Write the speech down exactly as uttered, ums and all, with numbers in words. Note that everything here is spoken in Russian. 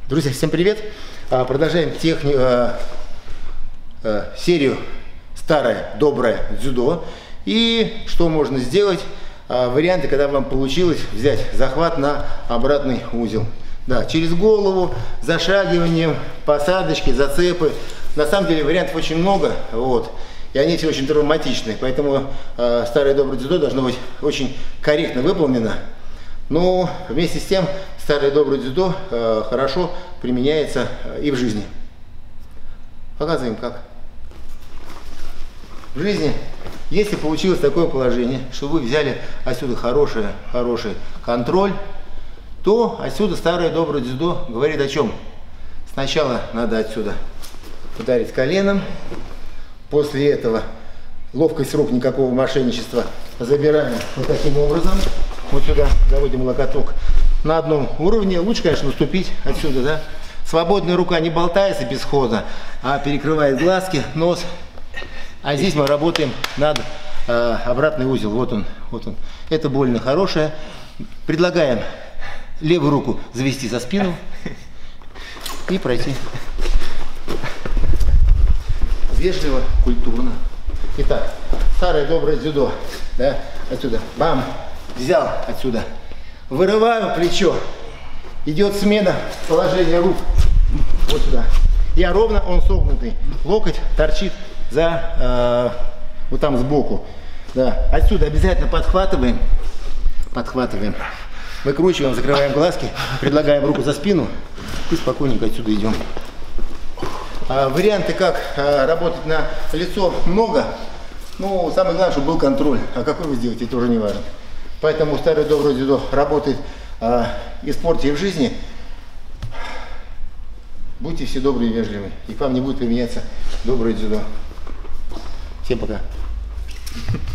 Друзья, всем привет! Продолжаем техни... серию «Старое доброе дзюдо». И что можно сделать? Варианты, когда вам получилось взять захват на обратный узел. Да, через голову, зашагиванием, посадочки, зацепы. На самом деле вариантов очень много, вот, и они все очень травматичны. Поэтому э, старое доброе дзюдо должно быть очень корректно выполнено. Но вместе с тем старое доброе дзюдо э, хорошо применяется э, и в жизни. Показываем как. В жизни, если получилось такое положение, что вы взяли отсюда хороший, хороший контроль, то отсюда старое доброе дзюдо говорит о чем? Сначала надо отсюда ударить коленом, после этого ловкость рук, никакого мошенничества, забираем вот таким образом, вот сюда заводим локоток на одном уровне. Лучше, конечно, наступить отсюда, да. Свободная рука не болтается без хода, а перекрывает глазки, нос. А здесь мы работаем над э, обратный узел. Вот он, вот он. Это больно хорошее. Предлагаем левую руку завести за спину и пройти. Вежливо, культурно. Итак, старое доброе дзюдо. Да, отсюда. Бам! Взял отсюда. Вырываю плечо. Идет смена положения рук. Вот сюда. Я ровно, он согнутый. Локоть торчит за э, вот там сбоку. Да. Отсюда обязательно подхватываем. Подхватываем. Выкручиваем, закрываем глазки. Предлагаем руку за спину. И спокойненько отсюда идем. А, варианты, как а, работать на лицо, много. Ну, самое главное, чтобы был контроль. А какой вы сделаете, это уже не важно. Поэтому старое доброе дзюдо работает а, и в спорте, и в жизни. Будьте все добрые и вежливые, и к вам не будет применяться доброе дзюдо. Всем пока.